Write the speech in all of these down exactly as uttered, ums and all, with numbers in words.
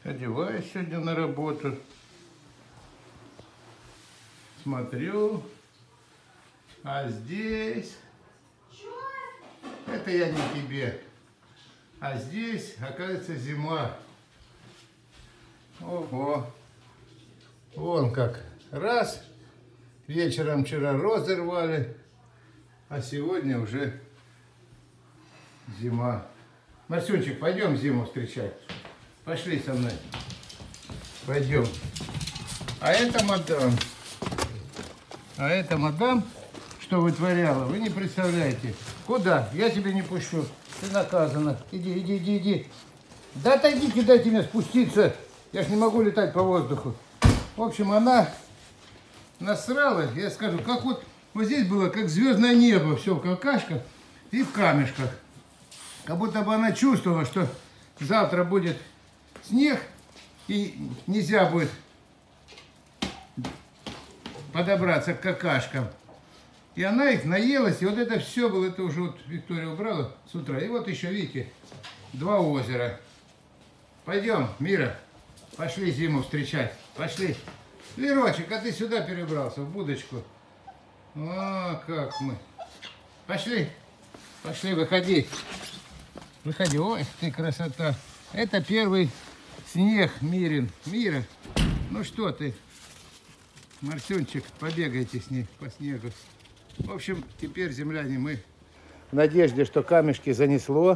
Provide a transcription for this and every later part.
Одеваюсь сегодня на работу. Смотрю. А здесь... Это я не тебе. А здесь, оказывается, зима. Ого. Вон как. Раз. Вечером вчера розы рвали. А сегодня уже зима. Марсюнчик, пойдем зиму встречать. Пошли со мной. Пойдем. А это мадам. А это мадам, что вытворяла, вы не представляете. Куда? Я тебя не пущу. Ты наказана. Иди, иди, иди, иди. Да отойдите, дайте мне спуститься. Я ж не могу летать по воздуху. В общем, она насрала, я скажу, как вот, вот здесь было, как звездное небо, все в какашках и в камешках. Как будто бы она чувствовала, что завтра будет снег, и нельзя будет подобраться к какашкам. И она их наелась, и вот это все было, это уже вот Виктория убрала с утра. И вот еще, видите, два озера. Пойдем, Мира, пошли зиму встречать, пошли. Лерочек, а ты сюда перебрался, в будочку. О, как мы. Пошли, пошли, выходи. Выходи, ой, ты красота. Это первый снег, Мирин. Мира, ну что ты, Марсюнчик, побегайте с ней по снегу. В общем, теперь, земляне, мы в надежде, что камешки занесло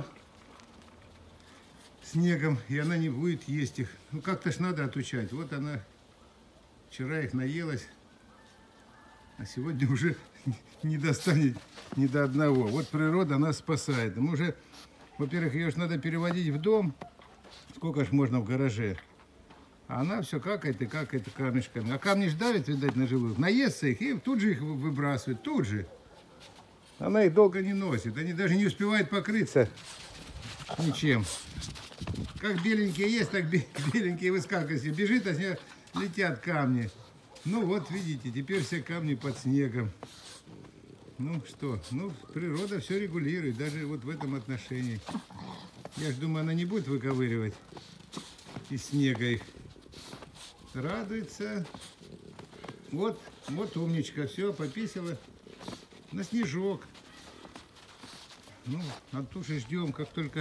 снегом, и она не будет есть их. Ну, как-то ж надо отучать. Вот она вчера их наелась, а сегодня уже не достанет ни до одного. Вот природа нас спасает. Мы уже, во-первых, ее же надо переводить в дом. Сколько ж можно в гараже? А она все какает и какает камешками. А камни ж давят, видать, на желудок. Наестся их и тут же их выбрасывает, тут же. Она их долго не носит. Они даже не успевают покрыться ничем. Как беленькие есть, так беленькие выскакивают. Бежит, а с нее летят камни. Ну вот, видите, теперь все камни под снегом. Ну что, ну природа все регулирует, даже вот в этом отношении. Я ж думаю, она не будет выковыривать из снега их. Радуется. Вот, вот умничка, все, пописала на снежок. Ну, а тут же ждем, как только...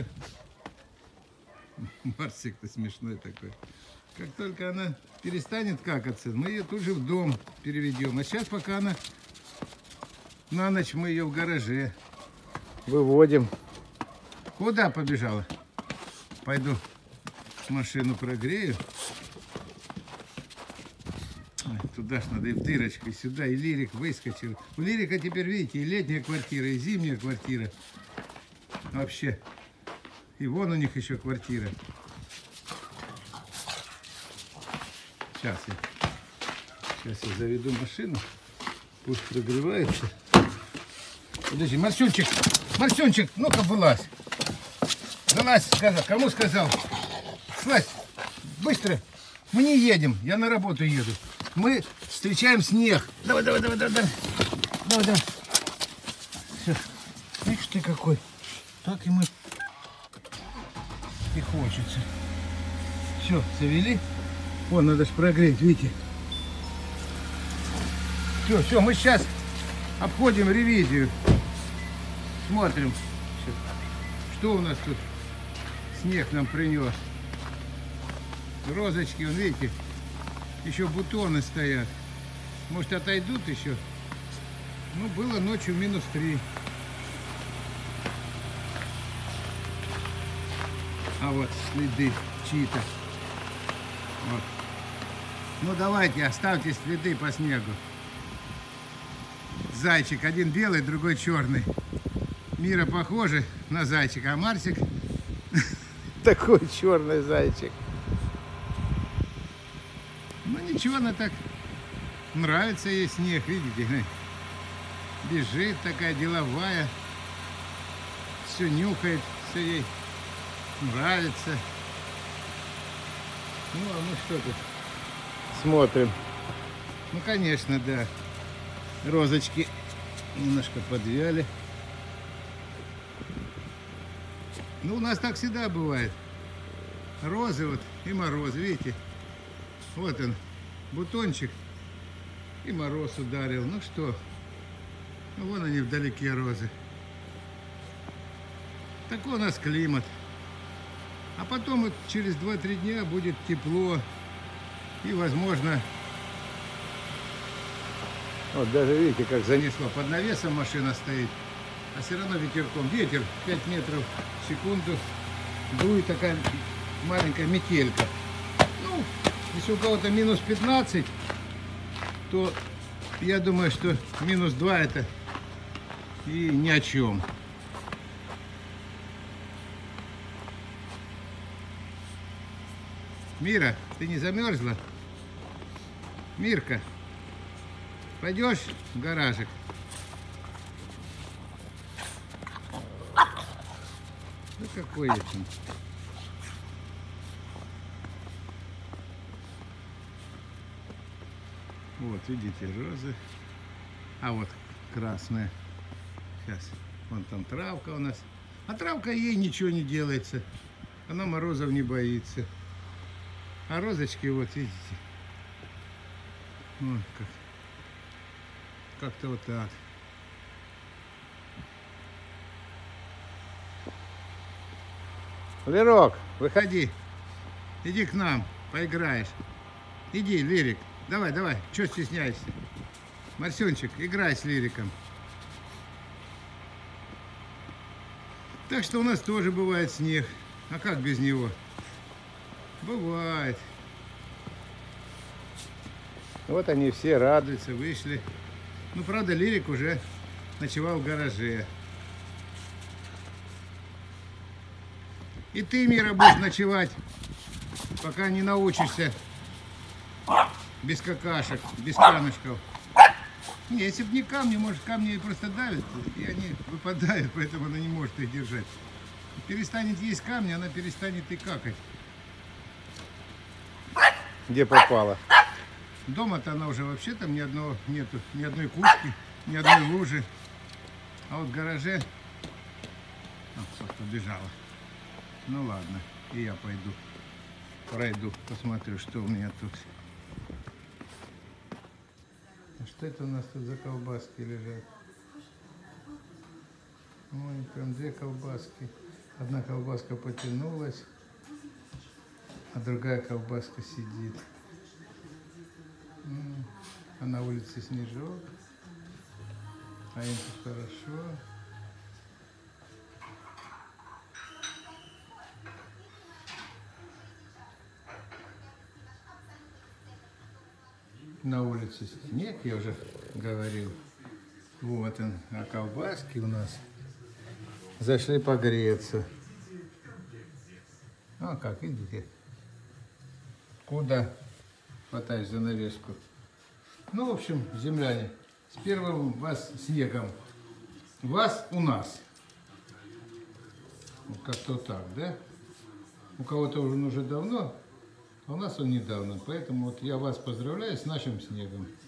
Марсик-то смешной такой. Как только она перестанет какаться, мы ее тут же в дом переведем. А сейчас, пока она на ночь, мы ее в гараже выводим. Куда побежала? Пойду машину прогрею. Ой, туда ж надо и в дырочку, и сюда, и Лирик выскочил. У Лирика теперь, видите, и летняя квартира, и зимняя квартира. Вообще. И вон у них еще квартира. Сейчас я, сейчас я заведу машину. Пусть прогревается. Подожди, Марсюнчик, Марсюнчик, ну-ка вылазь. Вылазь, сказал. Кому сказал? Слазь, быстро. Мы не едем, я на работу еду. Мы встречаем снег. Давай, давай, давай, давай, давай. Давай, давай. Все. Видишь ты какой. Так и мы и хочется. Все, завели. Вон, надо же прогреть, видите. Все, все, мы сейчас обходим ревизию. Смотрим, что у нас тут снег нам принес. Розочки, вон, видите, еще бутоны стоят. Может, отойдут еще? Ну, было ночью минус три. А вот следы чьи-то. Вот. Ну, давайте, оставьте следы по снегу. Зайчик, один белый, другой черный. Мира похожа на зайчика, а Марсик такой черный зайчик. Ну, ничего, она так нравится ей снег, видите? Бежит такая деловая. Все нюхает, все ей нравится. Ну, а мы что тут смотрим? Ну, конечно, да. Розочки немножко подвяли. Ну, у нас так всегда бывает. розы вот и мороз, видите? Вот он, бутончик, и мороз ударил. Ну что, ну вон они вдалеке розы. Такой у нас климат. А потом вот через два-три дня будет тепло. И возможно... Вот даже видите, как занесло. Под навесом машина стоит. А все равно ветерком. Ветер пять метров в секунду. Дует такая маленькая метелька. Ну, если у кого-то минус пятнадцать, то я думаю, что минус два это и ни о чем. Мира, ты не замерзла? Мирка, пойдешь в гаражик? Ну какой я там? Вот, видите, розы. А вот красная. Сейчас. Вон там травка у нас. А травка ей ничего не делается. Она морозов не боится. А розочки, вот видите. Вот как. Как-то вот так. Лерок, выходи. Иди к нам, поиграешь. Иди, Лирик. Давай, давай. Чего стесняешься? Марсенчик, играй с Лириком. Так что у нас тоже бывает снег. А как без него? Бывает. Вот они все радуются, вышли. Ну, правда, Лирик уже ночевал в гараже. И ты, Мира, будешь ночевать, пока не научишься без какашек, без камешков. Не, если бы не камни, может, камни просто давят, и они выпадают, поэтому она не может их держать. Перестанет есть камни, она перестанет и какать. Где попала? Дома-то она уже вообще там ни одного нету, ни одной кучки, ни одной лужи. А вот в гараже... А, просто убежала. Ну ладно, и я пойду, пройду, посмотрю, что у меня тут. А что это у нас тут за колбаски лежат? Ой, прям две колбаски. Одна колбаска потянулась, а другая колбаска сидит. А на улице снежок, а им тут хорошо. На улице снег, я уже говорил. Вот он, а колбаски у нас зашли погреться. А как, идите. Куда? Хватаешь занавеску. Ну, в общем, земляне, с первым вас снегом. Вас у нас. Как-то так, да? У кого-то уже, уже давно, а у нас он недавно. Поэтому вот я вас поздравляю с нашим снегом.